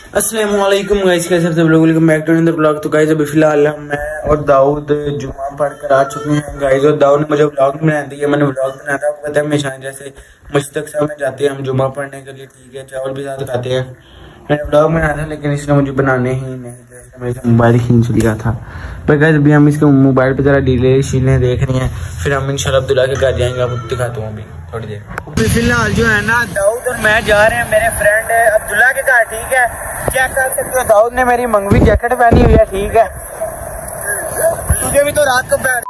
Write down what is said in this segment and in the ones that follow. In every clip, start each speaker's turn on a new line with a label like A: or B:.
A: अस्सलाम वालेकुम गाइस, कैसे सब लोग, welcome back to the blog. तो गाइस अभी फिलहाल मैं और दाऊद जुमा पढ़ कर आ चुके हैं गाइस, और दाऊद ने मुझे ब्लॉग बना दिया। मैंने ब्लॉग बनाया था, आपको पता है हमेशा जैसे मुश्तक साहब में जाते हैं हम जुमा पढ़ने के लिए, ठीक है, चावल भी साथ खाते हैं। मैंने ब्लॉग बनाया था लेकिन इसने मुझे बनाने ही नहीं दिया, मेरे मोबाइल खींच लिया था। पर गाइस अभी हम इसके मोबाइल पे जरा डिले शीलें देख रही हैं, फिर हम इंशाल्लाह अब्दुल्ला के घर जाएंगे, आपको दिखाता हूँ अभी थोड़ी देर। अभी फिलहाल जो है ना दाऊद और मैं जा रहे हैं मेरे फ्रेंड अब्दुल्ला के घर, ठीक है। चेक कर सकते हो दाऊद ने मेरी मंगवी जैकेट पहनी हुई है, ठीक है। तुझे भी तो रात को बैठ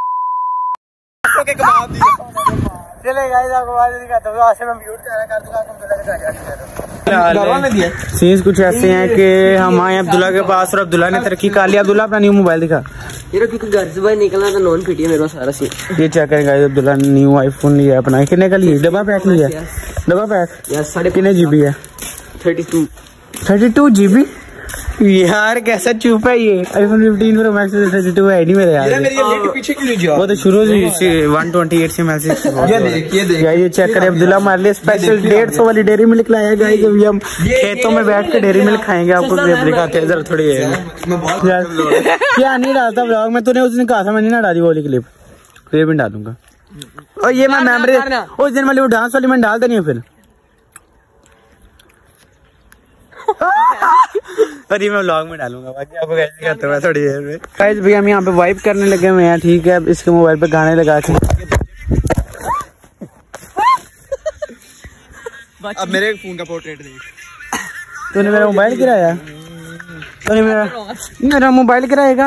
A: के कबाब दिया। चले गाइस आपको बात दिखाता हूँ, आज से मैं म्यूट कर दूंगा, सीन्स कुछ ऐसे हैं कि हम आए अब्दुल्ला के पास और अब्दुल्ला ने तरक्की कर लिया। अब्दुल्ला अपना न्यू मोबाइल दिखा,
B: घर से बाहर निकलना तो नॉन फिट है मेरा सारा सीन।
A: ये चेक करें गाइस, अब्दुल्ला ने न्यू आईफोन लिया अपना। कितने का लिया? डब्बा पैक लिया, डब्बा पैक। कितने जीबी है? 32 जीबी। यार कैसा चुप है ये। आईफोन 15 प्रो मैक्स 32 है नहीं मेरे यार।
B: पीछे क्यों नहीं जा?
A: वो तो शुरू से 128 से मैसेज। ये चेक करें, अब्दुल्ला हमारे लिए स्पेशल 150 वाली डेयरी मिल्क लाया है गाइस। अभी हम खेतों में बैठ के डेयरी मिल्क खाएंगे, आपको दिखाते हैं जरा थोड़ी। क्या नहीं डालता ब्लॉग में, तूने उस दिन कहा था मैं नहीं ना डाली वो वाली क्लिप, ये भी डालूंगा। और ये मैं मेमोरी उस दिन वाली वो डांस वाली मैंने डाल देनी है फिर। और ये मैं व्लॉग में डालूंगा, बाकी आपको कैसे करते हुए थोड़ी देर में। गाइस भैया हम यहाँ पे वाइप करने लगे हुए हैं, ठीक है। इसके मोबाइल पे गाने लगा के
B: अब मेरे फोन का पोर्ट्रेट देख।
A: तूने मेरा मोबाइल गिराया? तूने मेरा मोबाइल गिराएगा?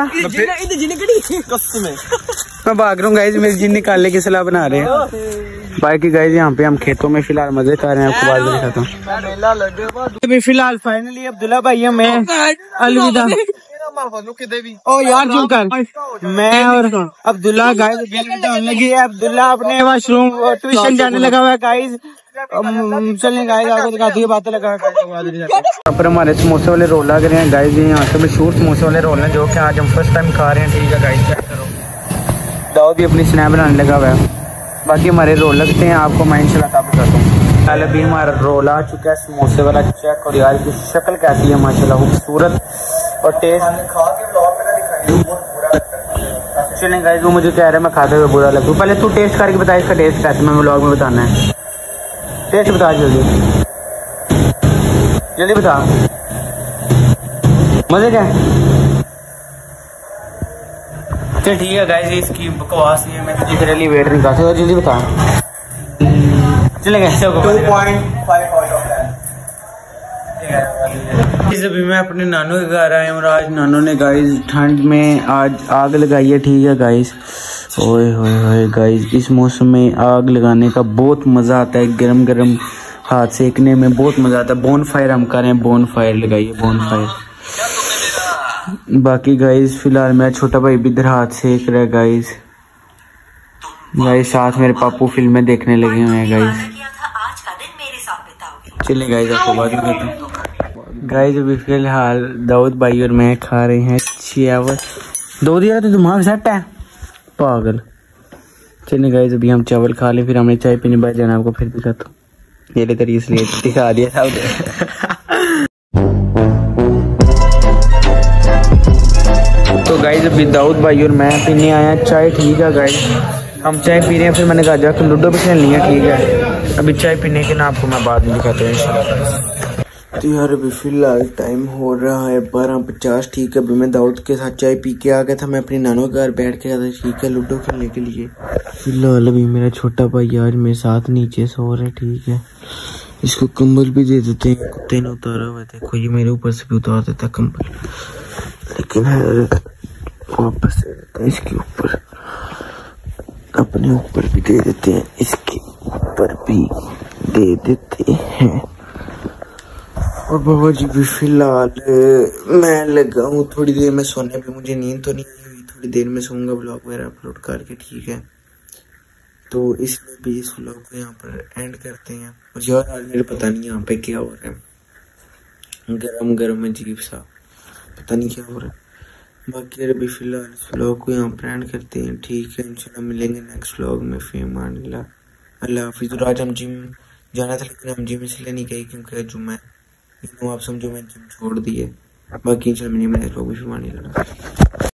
A: मैं भाग रहा हूँ गाइस, मेरी जिन निकालने की सलाह बना रहे हैं। बाकी गाइस यहाँ पे हम खेतों में फिलहाल मजे कर रहे हैं, आपको बाद में दिखाता हूँ। अभी फिलहाल फाइनली अब्दुल्ला भाई हमें अलविदा। ओ यार चुप कर। मैं और अब्दुल्ला गाइस लगी है। अब्दुल्ला अपने वॉशरूम ट्यूशन जाने लगा हुआ है गाइस। चलने गाइस आपको दिखाती है, बातें लगा यहाँ पर हमारे समोसे वाले रोल लग रहे हैं गाइस। ये यहाँ के मशहूर समोसे वाले रोल हैं जो कि आज हम फर्स्ट टाइम खा रहे हैं, ठीक है गाइस। चेक करो, दाऊद भी अपनी स्नैप बनाने लगा हुआ है। बाकी हमारे रोल लगते हैं, आपको मैं इंशाल्लाह तब बताता हूँ। पहले भी हमारा रोल आ चुका है समोसे वाला, चेक और यार की शक्ल कैसी है माशाल्लाह खूबसूरत, और टेस्ट खा के ब्लॉग में दिखाई। चलें गाइस, वो मुझे कह रहे हैं मैं खाते हुए बुरा लगूं। पहले तू टेस्ट करके बता इसका टेस्ट कैसा, मैं ब्लॉग में बताना है। टेस्ट बता जल्दी जल्दी बता, मजे क्या? चल ठीक है गाइस, इसकी बकवास नहीं है, मैं तुझे तेरे लिए वेट नहीं कर सकता, जल्दी बता। चलेगा 2.5 आउट ऑफ 10। अभी मैं अपने नानू के घर आया हूँ और आज नानू ने गाइस ठंड में आज आग लगाई है, ठीक है गाइस। ओए होए होए गाइस, इस मौसम में आग लगाने का बहुत मजा आता है, गरम गरम हाथ सेकने में बहुत मजा आता है। बोन फायर हम कर रहे हैं, बोन फायर लगाइए, बोन फायर। बाकी गाइस फिलहाल मेरा छोटा भाई भी इधर हाथ सेक रहा है गाइस। गाइस साथ मेरे पापू फिल्में देखने लगे हुए हैं गाइस। चलिए गाइस आपको बात करता हूँ। गाइस अभी फिलहाल दाऊद भाई और मैं खा रहे हैं चावल। दो दिया तो दिमाग सेट है पागल। चलिए गाइस अभी हम चावल खा लें, फिर हमने चाय पीने बैठ जाना, आपको फिर दिखाता हूँ। ये तरीके इसलिए दिखा दिया था। तो गाइस अभी दाऊद भाई और मैं पीने आए हैं चाय, ठीक है गाइस। हम चाय पी रहे हैं, फिर मैंने कहा जाकर लूडो भी खेलनी है, ठीक है। अभी चाय पीने के ना आपको मैं बाद में दिखाता हूँ इंशाल्लाह। तो यार अभी फिलहाल टाइम हो रहा है 12:50, ठीक है। अभी मैं दाऊद के साथ चाय पी के आ गया था, मैं अपनी नानों के घर बैठ के गया था, ठीक है, लूडो खेलने के लिए। फिलहाल अभी मेरा छोटा भाई आज मेरे साथ नीचे सो रहा है, ठीक है। इसको कंबल भी दे देते हैं, कुत्ते ने उतारा हुआ था, देखो ये मेरे ऊपर से भी उतार देता कंबल, लेकिन वापस दे देते हैं इसके ऊपर, अपने ऊपर भी दे देते हैं, इसके ऊपर भी दे देते हैं। और बाबा जी भी फिलहाल मैं लगा हूँ थोड़ी देर में सोने पे, मुझे नींद तो नहीं हुई, थोड़ी देर में सोऊंगा ब्लॉग वगैरह अपलोड करके, ठीक है। तो इसलिए भी इस व्लॉग को यहाँ पर एंड करते हैं। और यार आज मेरे पता नहीं यहाँ पे क्या हो रहा है, गरम गरम अजीब सा, पता नहीं क्या हो रहा है। बाकी यार अभी फिलहाल इस व्लॉग को यहाँ पर एंड करते हैं, ठीक है। इंशाल्लाह मिलेंगे नेक्स्ट व्लॉग में, फिर अल्लाह हाफिज़। और आज हम जिम जाना था लेकिन हम जिम इसलिए नहीं गए क्योंकि जुम्मा है। आप समझो मैंने जिम छोड़ दी है, बाकी इंशाल्लाह मैंने लोग भी फिर लगा।